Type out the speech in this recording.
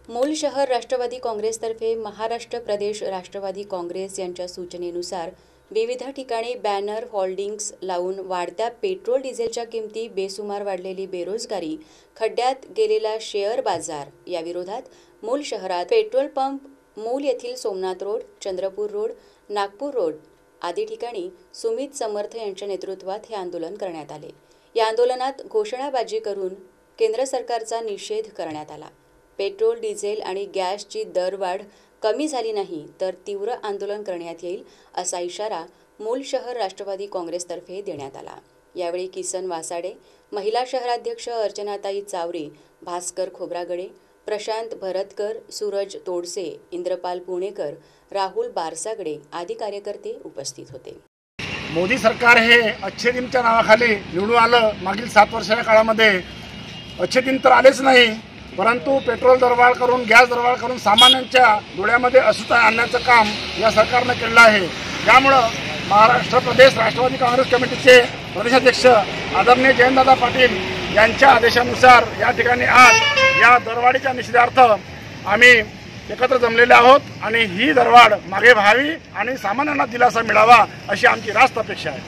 मूल शहर राष्ट्रवादी काँग्रेसतर्फे महाराष्ट्र प्रदेश राष्ट्रवादी काँग्रेस यांच्या सूचनेनुसार विविध ठिकाणी बॅनर होल्डिंग्स लावून वाढत्या पेट्रोल डिझेलच्या किमती, बेसुमार वाढलेली बेरोजगारी, खड्ड्यात गेलेला शेअर बाजार या विरोधात मूल शहरात पेट्रोल पंप, मूल येथील Somnath road, Chandrapur road, Nagpur road आदी ठिकाणी सुमित समर्थ यांच्या नेतृत्वात हे आंदोलन करण्यात आले। या आंदोलनात घोषणाबाजी करून केंद्र सरकारचा निषेध करण्यात आला। पेट्रोल, डिझेल आणि गॅसची दरवाढ कमी झाली नाही तर तीव्र आंदोलन करण्यात येईल असा इशारा मूल शहर राष्ट्रवादी काँग्रेसतर्फे देण्यात आला। यावेळी किसन वासाडे, महिला शहराध्यक्ष अर्चनाताई चावरे, भास्कर खोब्रागडे, प्रशांत भरतकर, सूरज तोडसे, इंद्रपाल पुणेकर, राहुल बारसागडे आदी कार्यकर्ते उपस्थित होते। मोदी सरकार हे अच्छे दिनच्या नावाखाली निवडून आलं। मागील 7 वर्षाच्या काळामध्ये अच्छे दिन तर आलेच नाही, परंतु पेट्रोल दरवाढ करून, गॅस दरवाढ करून सामान्यांच्या डोळ्यामध्ये असूता आणण्याचं काम या सरकारने केलं आहे। त्यामुळे महाराष्ट्र प्रदेश राष्ट्रवादी काँग्रेस कमिटीचे प्रदेशाध्यक्ष आदरणीय जयंतदादा पाटील यांच्या आदेशानुसार या ठिकाणी आज या दरवाढीच्या निषेधार्थ आम्ही एकत्र जमलेले आहोत आणि ही दरवाढ मागे व्हावी आणि सामान्यांना दिलासा मिळावा अशी आमची रास्त अपेक्षा आहे।